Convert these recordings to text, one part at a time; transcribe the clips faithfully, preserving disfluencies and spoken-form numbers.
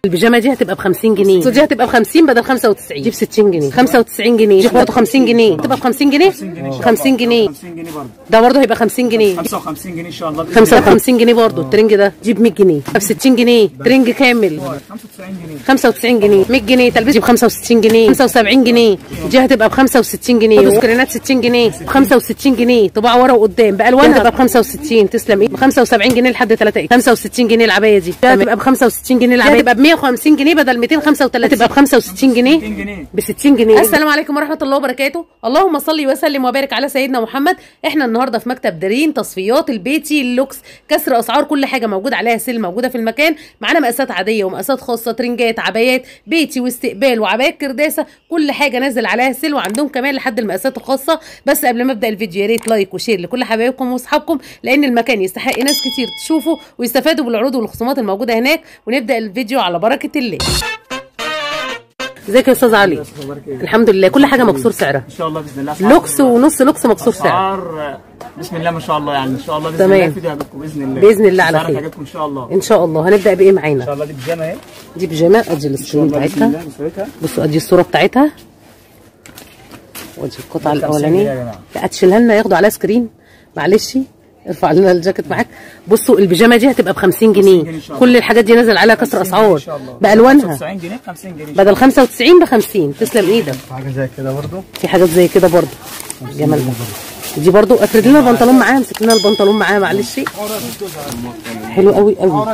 البيجامه دي هتبقى ب خمسين جنيه، دي هتبقى ب خمسين بدل خمسة وتسعين، دي ب ستين جنيه، خمسة وتسعين جنيه، دي برضه خمسين جنيه، هتبقى ب خمسين جنيه، خمسين جنيه، خمسين جنيه برضه، ده برضه هيبقى خمسين جنيه، خمسة وخمسين جنيه ان شاء الله، خمسة وخمسين جنيه برضه. الترنج ده دي ب مية جنيه، ب ستين جنيه، ترنج كامل خمسة وتسعين جنيه، خمسة وتسعين جنيه، مية جنيه، تلبيس ب خمسة وستين جنيه، خمسة وسبعين جنيه، دي هتبقى ب خمسة وستين جنيه، وسكرينات ستين جنيه، ب خمسة وستين جنيه، طباعه ورا وقدام بالوانها هتبقى ب خمسة وستين. تسلم ايه، ب خمسة وسبعين جنيه لحد ثلاثة اكس، خمسة وستين جنيه العبايه دي، هتبقى ب خمسة وستين جنيه العبايه، هتبقى ب مية وخمسين جنيه بدل ميتين وخمسة وتلاتين، هتبقى ب خمسة وستين جنيه، ب ستين جنيه. السلام عليكم ورحمه الله وبركاته، اللهم صل وسلم وبارك على سيدنا محمد. احنا النهارده في مكتب دارين تصفيات البيتي اللوكس، كسر اسعار، كل حاجه موجود عليها سيل موجوده في المكان، معانا مقاسات عاديه ومقاسات خاصه، ترنجات، عبايات بيتي واستقبال وعبايات كرداسه، كل حاجه نازل عليها سيل، وعندهم كمان لحد المقاسات الخاصه. بس قبل ما ابدا الفيديو يا ريت لايك وشير لكل حبايبكم واصحابكم، لان المكان يستحق ناس كتير تشوفه ويستفادوا بالعروض والخصومات الموجوده هناك. ونبدا الفيديو على بركه الله. ازيك يا استاذ علي؟ الحمد لله، كل حاجه مكسور سعرها ان شاء الله باذن الله، لوكس ونص لوكس مكسور سعرها بسم الله ما شاء الله، يعني ان شاء الله باذن تمام. الله الفيديو هيعجبكم باذن الله، باذن الله على خير ان شاء الله. ان شاء الله هنبدا بايه معانا؟ ان شاء الله دي بيجامه اهي، دي بيجامه، ادي السكرين بتاعتها، بصوا ادي الصوره بتاعتها، وادي القطعه الاولانيه. لا هتشيلها لنا، ياخدوا عليها سكرين، معلش ارفع لنا الجاكيت معاك. بصوا البيجامه دي هتبقى ب خمسين جنيه، كل الحاجات دي نازل عليها كسر اسعار بالوانها، خمسة وتسعين جنيه خمسين جنيه بدل خمسة وتسعين ب خمسين. تسلم ايدك. في حاجه زي كده برضه، في حاجات زي كده برضه جمال ده. دي برضه افرد لنا البنطلون معاها، امسك لنا البنطلون معاها معلش. حلو قوي قوي.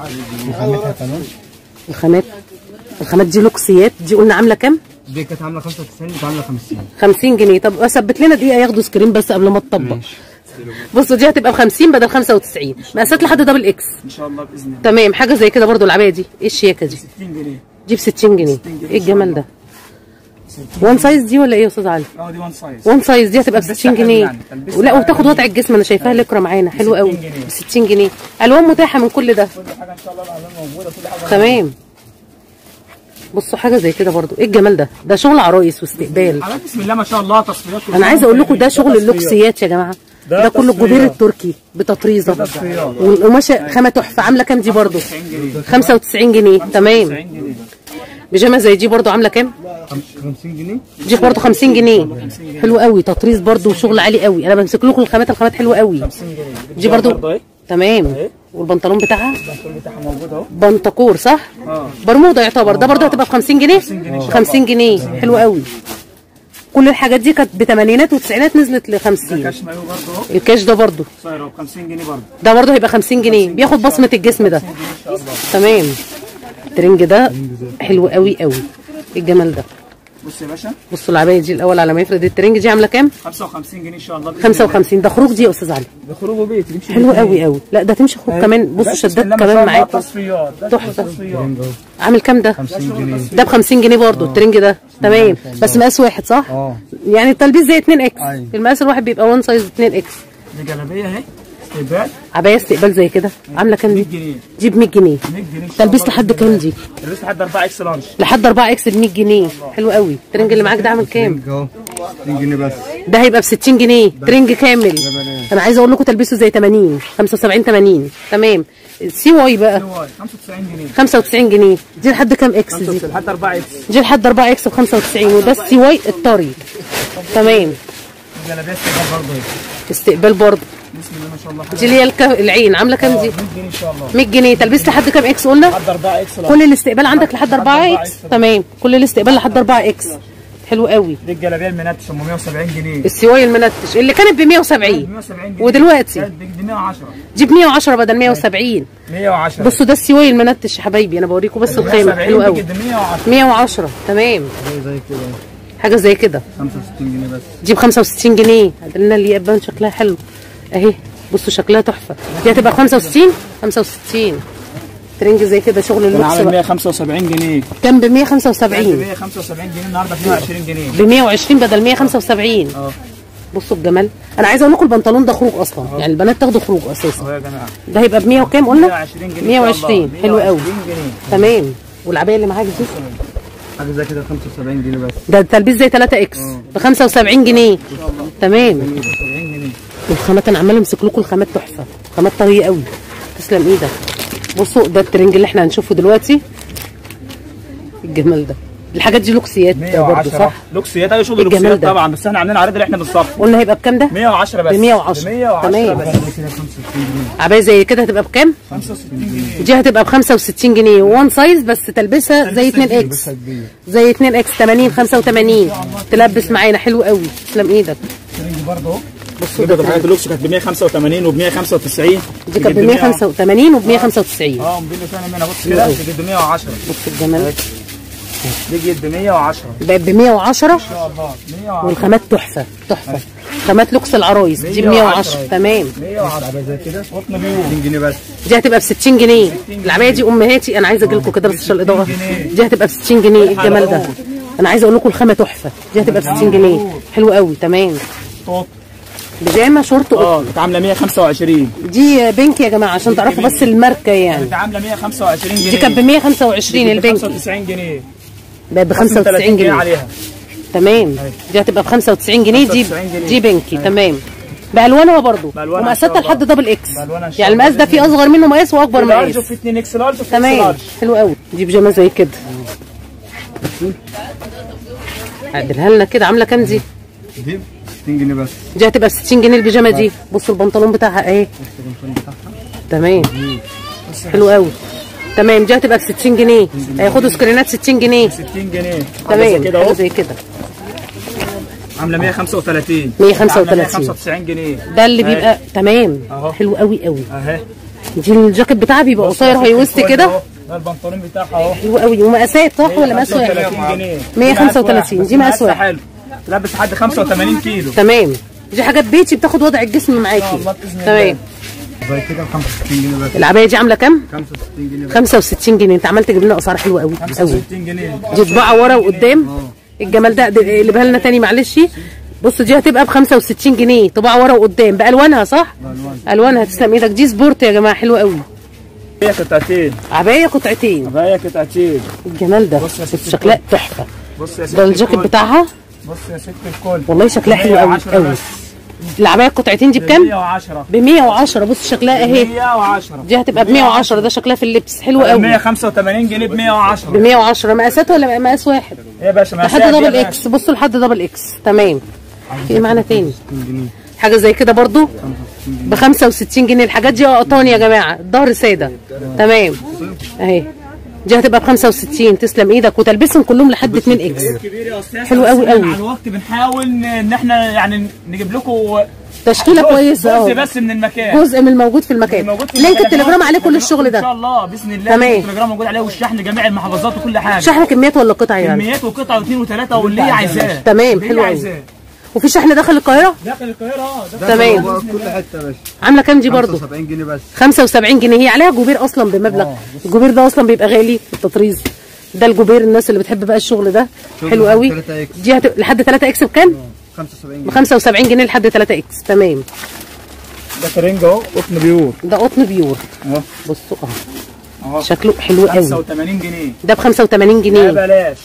الخامات الخامات دي لوكسيات، دي قلنا عامله كام؟ دي كانت عامله خمسة وتسعين، دي عامله خمسين خمسين جنيه. طب ثبت لنا دقيقه ياخدوا سكرين بس قبل ما تطبق. بصوا دي هتبقى ب خمسين بدل خمسة وتسعين، مقاسات لحد دبل اكس ان شاء الله باذن الله. تمام. حاجه زي كده برضو العبايه دي، ايه الشياكه دي؟ ستين جنيه، دي ب ستين جنيه. ايه الجمال ده؟ وان سايز دي ولا ايه يا استاذ علي؟ اه دي وان سايز، وان سايز دي هتبقى ب ستين جنيه. ولا وبتاخد وضع الجسم، انا شايفاها لكره معانا حلو قوي ب ستين جنيه. الوان متاحه من كل ده، كل حاجه ان شاء الله الالوان موجوده، كل حاجه تمام. بصوا حاجه زي كده برضو، ايه الجمال ده؟ ده شغل عرايس واستقبال، بسم الله ما شاء الله، تصفيات. انا عايزه اقول لكم ده شغل اللوكسيات يا جماعه، ده, ده كله الجبير التركي بتطريزه، والقماشه خامه تحفه. عامله كام دي برضو؟ خمسة وتسعين جنيه تمام. بيجامه زي دي برضو عامله كام؟ خمسين جنيه. دي برضو خمسين جنيه. حلو قوي، تطريز برضو وشغل عالي قوي. انا بمسك لكم الخامات، الخامات حلوه قوي. دي برضو تمام. والبنطلون بتاعها، البنطلون بتاعها موجود اهو، بنطكور صح؟ اه برمودا يعتبر. ده برضو هتبقى ب خمسين جنيه. خمسين جنيه حلو قوي. كل الحاجات دي كانت بثمانينات وتسعينات، نزلت ل خمسين. الكاش مايو برضه اهو، الكاش ده برضو صاير ب خمسين جنيه برضه، ده برضو هيبقى خمسين جنيه، بياخد بصمه الجسم ده تمام. الترنج ده حلو قوي قوي. ايه الجمال ده؟ بص يا باشا، بصوا العبايه دي الاول على ما يفرد. الترنج دي عامله كام؟ خمسة وخمسين جنيه ان شاء الله. خمسة وخمسين. ده خروج دي يا استاذ علي؟ ده خروج بيت تمشي حلو قوي قوي. لا ده تمشي خروج كمان. بصوا شدات كمان معاكم تحفه. عامل كام ده؟ خمسين جنيه. ده ب خمسين جنيه برضه الترنج ده تمام، بس مقاس واحد صح؟ اه يعني التلبيس زي اتنين اكس، المقاس الواحد بيبقى وان سايز اتنين اكس. دي جلابيه اهي استقبال، عبايه استقبال زي كده، عامله كام دي؟ مية جنيه. دي ب مية جنيه. مية جنيه. تلبيس لحد كام دي؟ تلبيس لحد أربعة اكس لانش، لحد أربعة اكس ب مية جنيه. حلو قوي. الترنج اللي معاك ده عامل كام؟ اهو ستين جنيه بس، ده هيبقى ب ستين جنيه ترنج كامل. انا عايزه اقول لكم تلبيسه زي تمانين، خمسة وسبعين تمانين تمام. سي واي بقى خمسة وتسعين جنيه. خمسة وتسعين جنيه. دي لحد كام اكس دي؟ لحد أربعة اكس. دي لحد أربعة اكس ب خمسة وتسعين، وده السي واي الطري تمام. جلابيه استقبال برضه، استقبال برضه بسم الله ما شاء الله. دي اللي هي الك... العين عامله كام دي؟ مية جنيه ان شاء الله. مية جنيه. تلبيس لحد كام اكس قلنا؟ لحد أربعة اكس. كل الاستقبال عندك لحد أربعة اكس تمام. كل الاستقبال لحد أربعة اكس حلو قوي. دي الجلابيه المنتش ام مية وسبعين جنيه، السواي المنتش اللي كانت ب مية وسبعين مية وسبعين جنيه، ودلوقتي ب مية وعشرة. دي ب مية وعشرة بدل مية وسبعين. مية وعشرة. بصوا ده السواي المنتش يا حبايبي، انا بوريكم بس الخامه حلو قوي. مية وعشرة تمام. زي كده حاجه زي كده خمسة وستين جنيه بس، دي ب خمسة وستين جنيه. عندنا اللي يبان شكلها حلو اهي، بصوا شكلها تحفه. دي هتبقى ب خمسة وستين. خمسة وستين ترنج زي كده شغل اللوكس عامل مية وخمسة وسبعين جنيه، كان ب مية وخمسة وسبعين. ب مية وخمسة وسبعين جنيه النهارده ب مية وعشرين جنيه، ب مية وعشرين بدل مية وخمسة وسبعين. اه بصوا الجمال. انا عايزه اقول لكم البنطلون ده خروج اصلا، أوه. يعني البنات تاخدوا خروج اساسا. اه يا جماعه ده هيبقى ب مية وكام قلنا؟ مية وعشرين جنيه. مية وعشرين حلو قوي تمام. والعبايه اللي معاك دي حاجه زي كده خمسة وسبعين جنيه بس، ده التلبيس زي تلاتة اكس ب خمسة وسبعين جنيه تمام. والخامات انا عماله امسك لكم الخامات تحفه، خامات طريه قوي. تسلم ايدك. بصوا ده الترنج اللي احنا هنشوفه دلوقتي، الجمال ده. الحاجات دي لوكسيات برضه صح؟ لوكسيات. ايوه شغل لوكسيات طبعا، بس احنا عاملين عرض اللي احنا بالظبط. قلنا هيبقى بكام ده؟ مية وعشرة بس. ب مية وعشرة. ب مية وعشرة تمام. بس. عباية زي كده هتبقى بكام؟ خمسة وستين جنيه. دي هتبقى ب خمسة وستين جنيه وان سايز، بس تلبسها زي اتنين اكس. زي اتنين اكس تمانين خمسة وتمانين تلبس معانا حلو قوي. تسلم ايدك. دي برضه اهو. بصوا ده الحاجات اللوكس كانت ب مية وخمسة وتمانين وب مية وخمسة وتسعين. دي كانت ب مية وخمسة وتمانين وب مية وخمسة وتسعين. اه موديل ثاني منها. بص كده دي ب مية وعشرة. بص الجمال. دي جت ب مية وعشرة. بقت ب مية وعشرة ان شاء الله. مية وعشرة. والخامات تحفه تحفه. خامات لوكس العرايس دي ب مية وعشرة. تمام. مية وعشرة زي كده. قطن بيور. ستين جنيه بس. دي هتبقى ب ستين جنيه. العبايه دي امهاتي. انا عايزه اجي لكم كده بس عشان الاضاءه. دي هتبقى ب ستين جنيه. ايه الجمال ده؟ انا عايزه اقول لكم الخامه تحفه. دي هتبقى ب ستين جنيه. حلو قوي. تمام. بيجامه شورت قطن. اه كانت عامله مية وخمسة وعشرين. دي بينك يا جماعه عشان تعرفوا بس الماركه يعني. كانت عامله مية وخمسة وعشرين جنيه. دي كانت ب مية وخمسة وعشرين البينك. خمسة وتسعين جنيه. بقت ب خمسة وتسعين جنيه عليها. تمام. دي هتبقى ب خمسة وتسعين جنيه. دي دي بينكي. تمام. بالوانها برضه ومقاساتها لحد دبل اكس. يعني المقاس ده فيه اصغر منه مقاس واكبر مقاس. في اتنين اكس لارج. تمام. حلو قوي. دي بيجامه زي كده. عدلها لنا كده. عامله كام دي؟ دي ستين جنيه بس. دي هتبقى ب ستين جنيه البيجامه دي. بصوا البنطلون بتاعها اهي. تمام. حلو قوي. تمام. دي هتبقى ب ستين جنيه. هياخدوا سكرينات ستين جنيه. ستين جنيه. تمام. حاجه زي كده. عامله مية وخمسة وتلاتين. مية وخمسة وتلاتين. مية وخمسة وتسعين جنيه. ده اللي بيبقى تمام. حلو قوي قوي. اهي. دي الجاكيت بتاعها بيبقى قصير هاي ويست كده. ده البنطلون بتاعها اهو. حلو قوي. ومقاسات صح ولا مقاس واحد؟ مية وخمسة وتلاتين. دي مقاس واحد. حلو. تلبس لحد خمسة وتمانين كيلو. تمام. دي حاجات بيتي بتاخد وضع الجسم معاكي. تمام. زي كده ب خمسة وستين جنيه بس. العبايه دي عامله كام؟ خمسة وستين جنيه بس. خمسة وستين جنيه. انت عملت تجيب لنا اسعار حلوه قوي قوي. خمسة وستين جنيه. دي طباعه ورا وقدام. الجمال ده اقلبها لنا تاني معلش. بص دي هتبقى ب خمسة وستين جنيه. طباعه ورا وقدام بالوانها صح؟ الوانها. تسلم ايدك. دي سبورت يا جماعه. حلوه قوي. عباية قطعتين. عبايه قطعتين. عباية قطعتين. الجمال ده. بص شكلها تحفه. بص يا ست. ده الجاكيت بتاعها. بص يا ست الكل. والله شكلها حلو قوي قوي. العبايه القطعتين دي بكام؟ مية وعشرة. ب مية وعشرة. بص شكلها اهي. مية وعشرة. دي هتبقى ب مية وعشرة. ده شكلها في اللبس حلو قوي. مية وخمسة وتمانين جنيه ب مية وعشرة. ب مية وعشرة. مقاسات ولا مقاس واحد؟ ايه يا باشا لحد دبل اكس. بصوا لحد دبل اكس. تمام. في ايه معانا تاني؟ حاجه زي كده برضو ب خمسة وستين جنيه. الحاجات دي قطان يا جماعه. الظهر ساده. تمام. اهي. دي هتبقى ب خمسة وستين. تسلم ايدك. وتلبسهم كلهم لحد اتنين اكس. حلو قوي قوي. مع الوقت بنحاول ان احنا يعني نجيب لكم تشكيله كويسه. جزء بس من المكان. جزء من الموجود في المكان. لينك التليجرام عليه كل الشغل ده ان شاء الله باذن الله. تمام. التليجرام موجود عليه والشحن جميع المحافظات وكل حاجه. شحن كميات ولا قطع يعني؟ كميات وقطع واثنين وثلاثه واللي هي عايزاه. تمام. حلو قوي. وفي شحن داخل القاهره؟ داخل القاهره اه. تمام. كل حته يا باشا. عامله كام دي برضو؟ خمسة وسبعين جنيه بس. خمسة وسبعين جنيه. هي عليها جوبير اصلا بمبلغ. الجوبير ده اصلا بيبقى غالي في التطريز. ده الجوبير الناس اللي بتحب بقى الشغل ده. حلو قوي. دي هت... لحد تلاتة اكس بكام؟ خمسة وسبعين ب خمسة وسبعين جنيه لحد تلاتة اكس. تمام. ده ترنج اهو. قطن بيور. ده قطن بيور اهو. بصوا اهو. شكله حلو قوي. خمسة وتمانين جنيه. ده ب خمسة وتمانين جنيه. بلاش.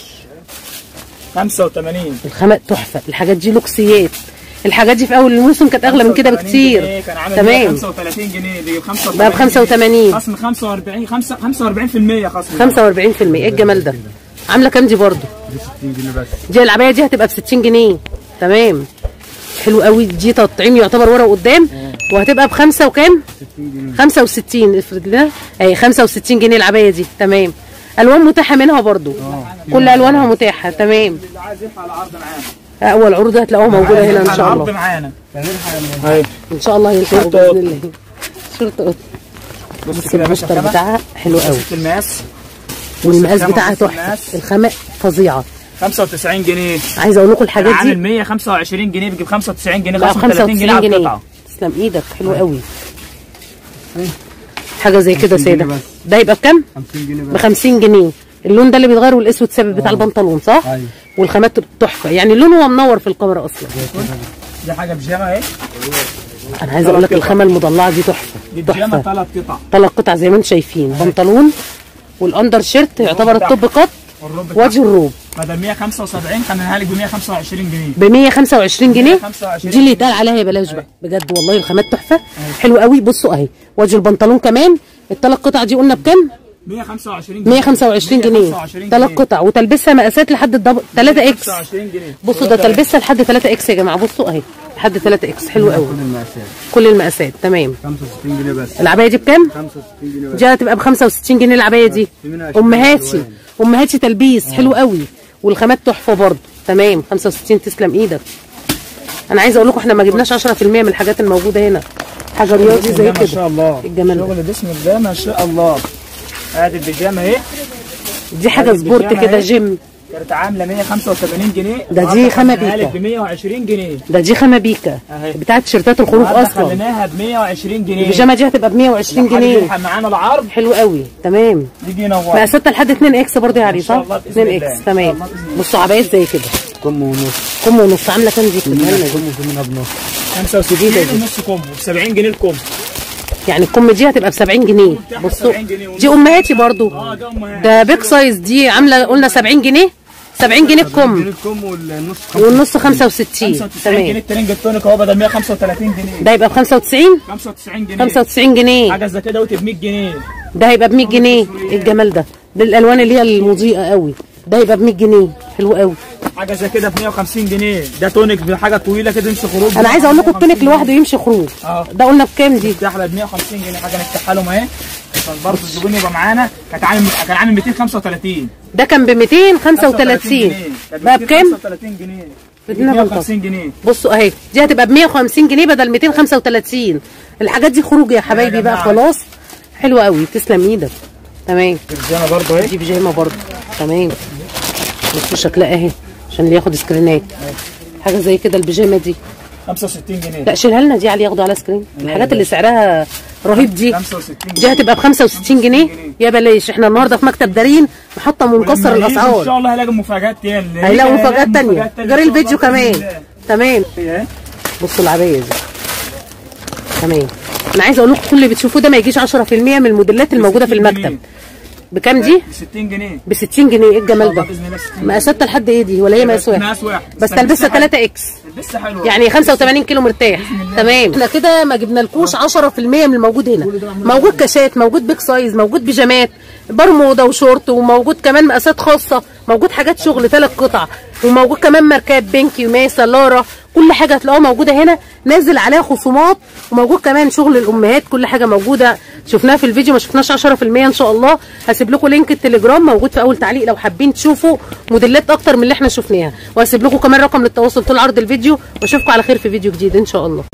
خمسة وتمانين. الخامات تحفه. الحاجات دي لوكسيات. الحاجات دي في اول الموسم كانت اغلى من كده بكتير. تمام. خمسة وتلاتين جنيه. دي خمسة وتمانين. بقى ب خمسة وتمانين. خصم خمسة وأربعين. خمسة وأربعين في المية خصم. خمسة وأربعين في المية. ايه الجمال ده؟ عامله كام دي برضو؟ دي ستين جنيه بس. دي العبايه دي هتبقى ب ستين جنيه. تمام. حلو قوي. دي تطعيم يعتبر ورا وقدام. وهتبقى بخمسة وكام؟ ستين جنيه. خمسة وستين. افرض لنا اهي خمسة وستين جنيه العبايه دي. تمام. الوان متاحه منها برضو. كل الوانها متاحه. تمام. اللي عايز يلحق العرض معانا. اول عروض هتلاقوها موجوده هنا ان شاء العرض الله. معانا. اهي. ان شاء الله يلحقوا باذن الله. شرطه قط. بص كده يا باشا. البوستر بتاعها حلو قوي. المقاس. والمقاس بتاعها تحفه. الخامه فظيعه. خمسة وتسعين جنيه. عايزه اقول لكم الحاجات دي عامل مية وخمسة وعشرين جنيه بيجيب خمسة وتسعين جنيه. بقى ب خمسة وتسعين جنيه على جنيه. القطعه. تسلم ايدك. حلو قوي. حاجه زي كده خمسين ساده. جنيه بس. ده يبقى بكام؟ خمسين جنيه ب بس. خمسين جنيه. اللون ده اللي بيتغير والاسود ثابت بتاع البنطلون صح؟ ايوه. والخامات تحفه. يعني لونه هو منور في الكاميرا اصلا. دي حاجه بيجامه اهي. انا عايزه اقول لك الخامه المضلعه دي تحفه. دي بيجامه تحفه. ثلاث قطع. ثلاث قطع زي ما انتم شايفين. بنطلون والاندر شيرت يعتبر التوب قط. وجه الروب. بدل مية وخمسة وسبعين خليناها لك ب مية وخمسة وعشرين جنيه. ب مية وخمسة وعشرين جنيه. مية وخمسة وعشرين دي اللي يتقال عليها يا بلاش بقى بجد والله. الخامات تحفه. حلو قوي. بصوا اهي وجه البنطلون كمان. الثلاث قطع دي قلنا بكام؟ مية وخمسة وعشرين جنيه مية وخمسة وعشرين جنيه ثلاث قطع، وتلبسها مقاسات لحد الدبل ثلاثة اكس. خمسة وعشرين جنيه. بصوا ده تلبسها لحد ثلاثة اكس يا جماعه، بصوا اهي لحد ثلاثة اكس، حلو قوي. كل المقاسات كل المقاسات تمام. خمسة وستين جنيه بس. العبايه دي بكام؟ خمسة وستين جنيه بس. دي هتبقى ب خمسة وستين جنيه العبايه دي. امهاتي امهاتي تلبيس حلو قوي، والخامات تحفه برضه تمام. خمسة وستين تسلم ايدك. انا عايزه اقول لكم احنا ما جبناش عشرة في المية من الحاجات الموجوده هنا، حاجه رياضي زي كده ما شاء الله. الجمال ده شغل بسم الله ما شاء الله. ادي البيجامه اهي، دي حاجه سبورت كده جيم، كانت عامله مية وخمسة وثمانين جنيه، ده دي خامه بيكا ب مية وعشرين جنيه. ده دي خامه بيكا بتاعت تيشيرتات الخروج اصلا، خليناها ب مية وعشرين جنيه. البيجامه دي هتبقى ب مية وعشرين جنيه معانا العرض حلو قوي تمام. يجي ينور مقاساتها لحد اتنين اكس برضه يا عريس صح؟ اتنين اكس تمام. بصوا عبايات زي كده كم ونص. كم ونص عامله كام دي؟ كم وفي بنص. خمسة وستين ونص كومبو ب سبعين جنيه الكومبو. يعني الكم دي هتبقى ب سبعين جنيه. بصوا دي امهاتي برضو، ده بيك سايز دي عامله قلنا سبعين جنيه، سبعين جنيه الكم والنص خمسة وستين تمام. جنيه الترنج التونيك اهو بدل مية وخمسة وتلاتين جنيه، ده يبقى ب خمسة وتسعين خمسة وتسعين جنيه خمسة وتسعين جنيه. حاجه زي كده ب مية جنيه، ده هيبقى ب مية جنيه. ايه الجمال ده بالالوان اللي هي المضيئه قوي، ده يبقى ب مية جنيه حلو قوي. حاجه زي كده ب مية وخمسين جنيه، ده تونيك بحاجه طويله كده يمشي خروج. انا عايزه اقول لكم التونيك لوحده يمشي خروج. اه ده قلنا بكام دي؟ احلى ب مية وخمسين جنيه، حاجه نفتحها لهم اهي عشان برضه الزبون يبقى معانا. كانت عامل كان عامل ميتين وخمسة وتلاتين، ده كان ب ميتين وخمسة وتلاتين بقى بكام؟ خمسة وتلاتين جنيه ب مية وخمسين جنيه. بصوا اهي دي هتبقى ب مية وخمسين جنيه بدل ميتين وخمسة وتلاتين. الحاجات دي خروج يا حبايبي بقى خلاص، حلوه قوي تسلم ايدك تمام. بيجامه برضه اهي، دي بيجامه برضه تمام. بصوا شكلها اهي عشان اللي ياخد سكرينات، حاجه زي كده البيجامه دي خمسة وستين جنيه. لا شيلها لنا دي علي ياخدوا على سكرين. الحاجات اللي سعرها رهيب دي خمسة وستين دي هتبقى ب خمسة وستين جنيه يا بلاش. احنا النهارده في مكتب دارين محطه منكسر الاسعار، ان شاء الله هيلاقوا مفاجآت تانية، هيلاقوا مفاجآت تانية غير الفيديو كمان تمام. بصوا العبايه دي تمام. انا عايزه اقول لكم كل اللي بتشوفوه ده ما يجيش عشرة في المية من الموديلات الموجوده في المكتب. بكام دي؟ ب ستين جنيه. ب ستين جنيه. ايه الجمال ده؟ مقاساتها لحد ايه دي ولا هي مقاس واحد؟ مقاس واحد بس تلبسها ثلاثة اكس، تلبسها حلوه يعني خمسة وتمانين كيلو مرتاح تمام. احنا كده ما جبنالكوش عشرة في المية من الموجود هنا، موجود كاشات، موجود بيك سايز، موجود بيجامات برموده وشورت، وموجود كمان مقاسات خاصه، موجود حاجات شغل ثلاث قطع، وموجود كمان ماركات بينكي وميسا لارا، كل حاجه هتلاقوها موجوده هنا نازل عليها خصومات، وموجود كمان شغل الامهات، كل حاجه موجوده شفناها في الفيديو. ما شفناش عشرة في المية ان شاء الله. هسيب لكم لينك التليجرام موجود في اول تعليق لو حابين تشوفوا موديلات اكتر من اللي احنا شفناها، وهسيب لكم كمان رقم للتواصل طول عرض الفيديو، واشوفكم على خير في فيديو جديد ان شاء الله.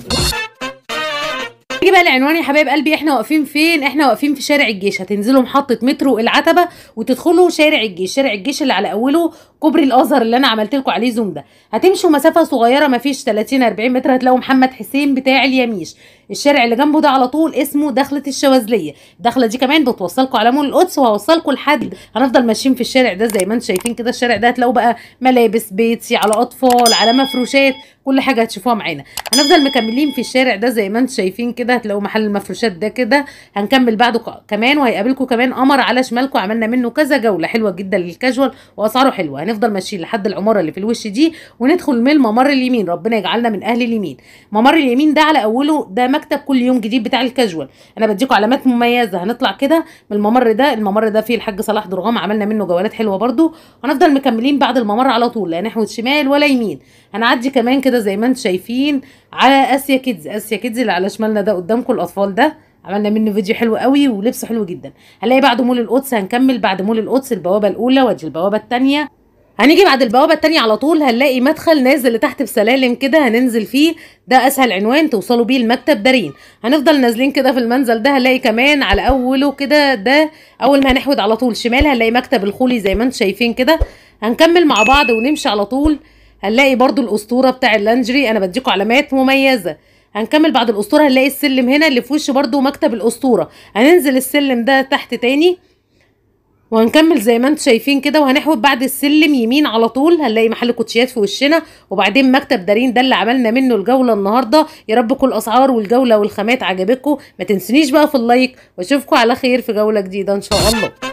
نيجي بقى العنوان يا حبايب قلبي. احنا واقفين فين؟ احنا واقفين في شارع الجيش. هتنزلوا محطه مترو العتبه وتدخلوا شارع الجيش، شارع الجيش اللي على اوله كوبري الازهر اللي انا عملت لكم عليه زوم ده. هتمشوا مسافه صغيره ما فيش تلاتين اربعين متر، هتلاقوا محمد حسين بتاع اليميش. الشارع اللي جنبه ده على طول اسمه دخله الشواذليه. الدخله دي كمان بتوصلكم على مول القدس، وهوصلكم لحد هنفضل ماشيين في الشارع ده زي ما انتم شايفين كده. الشارع ده هتلاقوا بقى ملابس بيتي على اطفال على مفروشات، كل حاجه هتشوفوها معانا. هنفضل مكملين في الشارع ده زي ما انتم شايفين كده، هتلاقوا محل المفروشات ده كده. هنكمل بعده كمان وهيقابلكم كمان قمر على شمالكم، عملنا منه كذا جوله حلوه جدا للكاجوال واسعاره حلوه. هنفضل ماشيين لحد العماره اللي في الوش دي وندخل من الممر اليمين، ربنا يجعلنا من اهل اليمين. ممر اليمين ده على اوله ده مكتب كل يوم جديد بتاع الكاجوال، انا بديكم علامات مميزه. هنطلع كده من الممر ده، الممر ده فيه الحاج صلاح درغام عملنا منه جولات حلوه برده. هنفضل مكملين بعد الممر على طول، لا نحو شمال ولا يمين. هنعدي كمان كده زي ما انتم شايفين على اسيا كيدز. اسيا كيدز اللي على شمالنا ده قدامكم الاطفال ده عملنا منه فيديو حلو قوي ولبسه حلو جدا. هنلاقي بعد مول القدس، هنكمل بعد مول القدس البوابه الاولى وادي البوابه الثانيه. هنيجي بعد البوابه الثانيه على طول هنلاقي مدخل نازل لتحت بسلالم كده، هننزل فيه. ده اسهل عنوان توصلوا بيه المكتب دارين. هنفضل نازلين كده في المنزل ده، هنلاقي كمان على اوله كده ده اول ما هنحود على طول شمال هنلاقي مكتب الخولي زي ما انتم شايفين كده. هنكمل مع بعض ونمشي على طول، هنلاقي برضو الاسطوره بتاع اللانجري، انا بديكم علامات مميزه. هنكمل بعد الاسطوره هنلاقي السلم هنا اللي في وش برضو مكتب الاسطوره. هننزل السلم ده تحت تاني وهنكمل زي ما انتم شايفين كده، وهنحود بعد السلم يمين على طول هنلاقي محل كوتشيات في وشنا، وبعدين مكتب دارين ده اللي عملنا منه الجوله النهارده. يا رب كل الاسعار والجوله والخامات عجبتكم. ما تنسونيش بقى في اللايك، واشوفكم على خير في جوله جديده ان شاء الله.